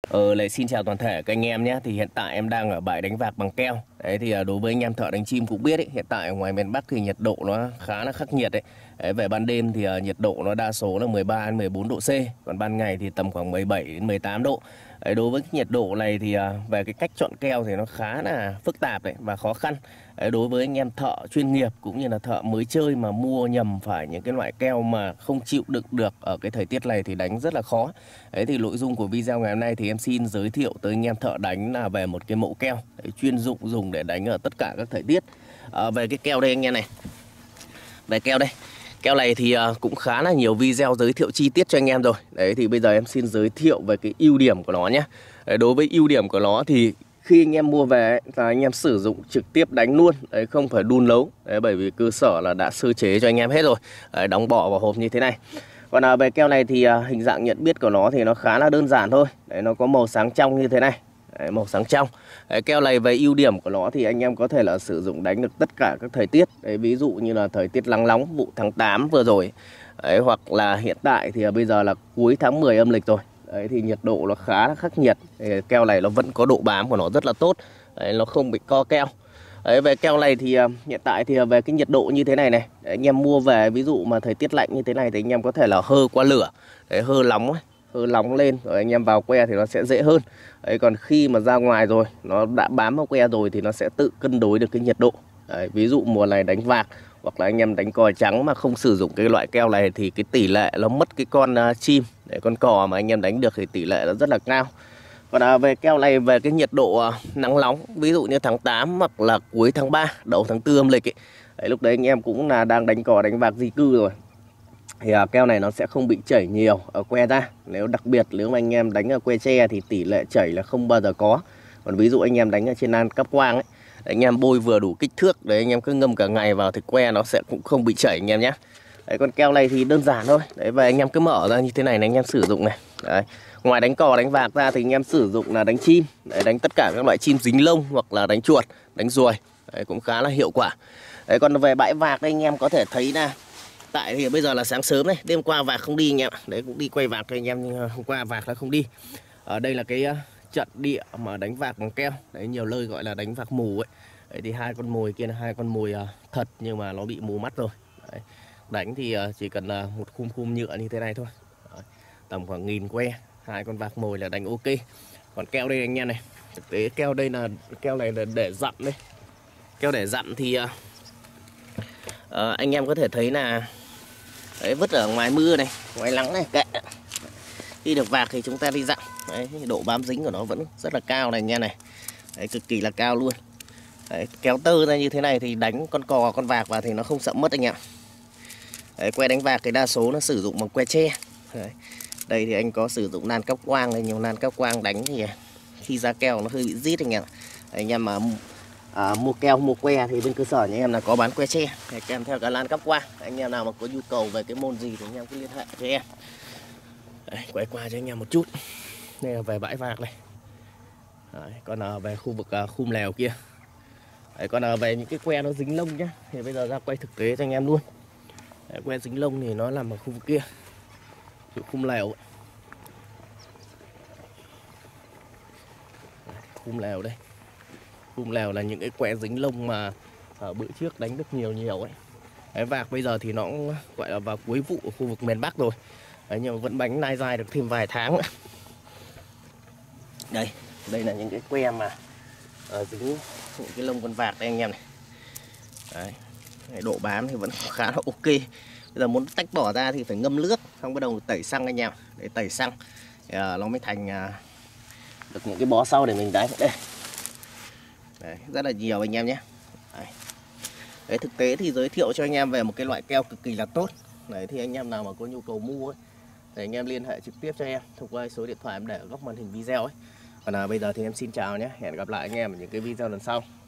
Lại xin chào toàn thể các anh em nhé. Thì hiện tại em đang ở bãi đánh vạc bằng keo. Đấy thì đối với anh em thợ đánh chim cũng biết hiện tại ở ngoài miền Bắc thì nhiệt độ nó khá là khắc nghiệt đấy. Về ban đêm thì nhiệt độ nó đa số là 13 đến 14 độ C, còn ban ngày thì tầm khoảng 17 đến 18 độ. Đấy, đối với cái nhiệt độ này thì về cái cách chọn keo thì nó khá là phức tạp và khó khăn. Đấy, đối với anh em thợ chuyên nghiệp cũng như là thợ mới chơi mà mua nhầm phải những cái loại keo mà không chịu đựng được ở cái thời tiết này thì đánh rất là khó. Đấy thì nội dung của video ngày hôm nay thì em xin giới thiệu tới anh em thợ đánh là về một cái mẫu keo chuyên dụng dùng để đánh ở tất cả các thời tiết. Về cái keo đây anh em này, về keo đây, keo này thì cũng khá là nhiều video giới thiệu chi tiết cho anh em rồi. Đấy thì bây giờ em xin giới thiệu về cái ưu điểm của nó nhé. Đối với ưu điểm của nó thì khi anh em mua về là anh em sử dụng trực tiếp đánh luôn, đấy, không phải đun nấu. Đấy, bởi vì cơ sở là đã sơ chế cho anh em hết rồi. Đấy, đóng bỏ vào hộp như thế này. Còn về keo này thì hình dạng nhận biết của nó thì nó khá là đơn giản thôi. Đấy, nó có màu sáng trong như thế này. Đấy, màu sáng trong. Đấy, keo này về ưu điểm của nó thì anh em có thể là sử dụng đánh được tất cả các thời tiết. Đấy, ví dụ như là thời tiết nắng nóng vụ tháng 8 vừa rồi. Đấy, hoặc là hiện tại thì bây giờ là cuối tháng 10 âm lịch rồi. Đấy, thì nhiệt độ nó khá là khắc nghiệt. Đấy, keo này nó vẫn có độ bám của nó rất là tốt. Đấy, nó không bị co keo. Đấy, về keo này thì hiện tại thì về cái nhiệt độ như thế này này, đấy, anh em mua về ví dụ mà thời tiết lạnh như thế này thì anh em có thể là hơ qua lửa, đấy, hơ nóng ấy, hơ nóng lên rồi anh em vào que thì nó sẽ dễ hơn. Đấy, còn khi mà ra ngoài rồi nó đã bám vào que rồi thì nó sẽ tự cân đối được cái nhiệt độ. Đấy, ví dụ mùa này đánh vạc hoặc là anh em đánh cò trắng mà không sử dụng cái loại keo này thì cái tỷ lệ nó mất cái con chim, để con cò mà anh em đánh được thì tỷ lệ nó rất là cao. Còn về keo này về cái nhiệt độ nắng nóng, ví dụ như tháng 8 hoặc là cuối tháng 3, đầu tháng 4 âm lịch ấy. Đấy, lúc đấy anh em cũng là đang đánh cò đánh vạc di cư rồi. Thì keo này nó sẽ không bị chảy nhiều ở que ra. Đặc biệt nếu mà anh em đánh ở que tre thì tỷ lệ chảy là không bao giờ có. Còn ví dụ anh em đánh ở trên nan cáp quang ấy, anh em bôi vừa đủ kích thước đấy, anh em cứ ngâm cả ngày vào thì que nó sẽ cũng không bị chảy anh em nhé. Đấy, con keo này thì đơn giản thôi. Đấy, và anh em cứ mở ra như thế này anh em sử dụng này. Đấy. Ngoài đánh cò đánh vạc ra thì anh em sử dụng là đánh chim, đấy, đánh tất cả các loại chim dính lông hoặc là đánh chuột, đánh ruồi. Đấy, cũng khá là hiệu quả. Đấy, còn về bãi vạc đây anh em có thể thấy là tại thì bây giờ là sáng sớm này, đêm qua vạc không đi anh em. Đấy, cũng đi quay vạc cho anh em nhưng hôm qua vạc là không đi. Ở đây là cái trận địa mà đánh vạc bằng keo. Đấy, nhiều nơi gọi là đánh vạc mù ấy. Đấy, thì hai con mồi kia là hai con mồi thật nhưng mà nó bị mù mắt rồi. Đấy, đánh thì chỉ cần là một khung nhựa như thế này thôi. Đấy, tầm khoảng 1000 que, hai con vạc mồi là đánh ok. Còn keo đây anh em này, thực tế keo đây là keo này là để dặm đây. Keo để dặm thì anh em có thể thấy là đấy, vứt ở ngoài mưa này, ngoài nắng này, kệ. Khi được vạc thì chúng ta đi dặm. Đấy, độ bám dính của nó vẫn rất là cao này anh em này. Đấy, cực kỳ là cao luôn. Đấy, kéo tơ ra như thế này thì đánh con cò con vạc vào thì nó không sậm mất anh em. Đấy, que đánh vạc thì đa số nó sử dụng bằng que tre. Đấy, đây thì anh có sử dụng nan cáp quang này, nhiều nan cáp quang đánh thì khi ra keo nó hơi bị rít anh em. Đấy, anh em mà mua keo mua que thì bên cơ sở nhà em là có bán que tre kèm theo cả lan cáp quang. Anh em nào mà có nhu cầu về cái môn gì thì anh em cứ liên hệ với em. Đấy, quay qua cho anh em một chút. Đây là về bãi vạc này. Đấy, còn về khu vực khum lèo kia. Đấy, còn về những cái que nó dính lông nhá, thì bây giờ ra quay thực tế cho anh em luôn. Đấy, que dính lông thì nó nằm ở khu vực kia, chỗ khum lèo ấy. Khum lèo đây. Khum lèo là những cái que dính lông mà ở bữa trước đánh được nhiều ấy. Đấy, vạc bây giờ thì nó cũng gọi là vào cuối vụ ở khu vực miền Bắc rồi. Đấy, nhưng mà vẫn bánh nai dai được thêm vài tháng nữa. Đây là những cái que mà dính những cái lông con vạc đây anh em này. Đấy, độ bám thì vẫn khá là ok. Bây giờ muốn tách bỏ ra thì phải ngâm nước, xong bắt đầu tẩy xăng anh em. Để tẩy xăng thì, nó mới thành được những cái bó sau để mình đánh. Đây. Đấy, rất là nhiều anh em nhé. Đấy, thực tế thì giới thiệu cho anh em về một cái loại keo cực kỳ là tốt. Đấy, thì anh em nào mà có nhu cầu mua ấy, thì anh em liên hệ trực tiếp cho em thông qua số điện thoại em để ở góc màn hình video ấy. Còn bây giờ thì em xin chào nhé. Hẹn gặp lại anh em ở những cái video lần sau.